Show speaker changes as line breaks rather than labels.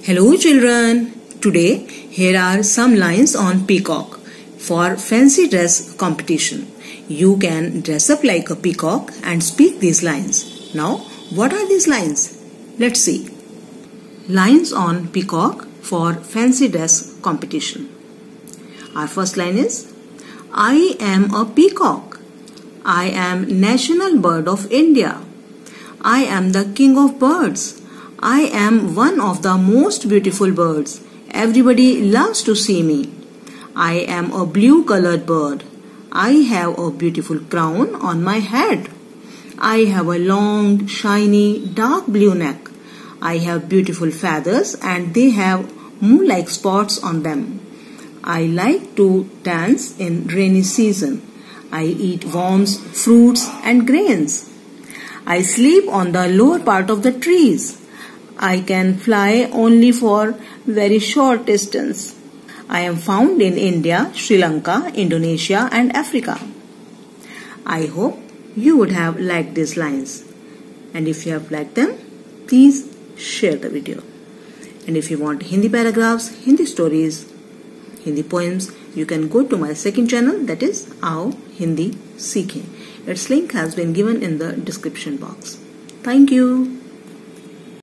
Hello children, today here are some lines on peacock for fancy dress competition. You can dress up like a peacock and speak these lines. Now what are these lines? Let's see. Lines on peacock for fancy dress competition. Our first line is, I am a peacock. I am national bird of India. I am the king of birds. I am one of the most beautiful birds. Everybody loves to see me. I am a blue colored bird. I have a beautiful crown on my head. I have a long, shiny, dark blue neck. I have beautiful feathers and they have moon-like spots on them. I like to dance in rainy season. I eat worms, fruits and grains. I sleep on the lower part of the trees. I can fly only for very short distance. I am found in India, Sri Lanka, Indonesia and Africa. I hope you would have liked these lines. And if you have liked them, please share the video. And if you want Hindi paragraphs, Hindi stories, Hindi poems, you can go to my second channel, that is Aao Hindi Seekhein. Its link has been given in the description box. Thank you.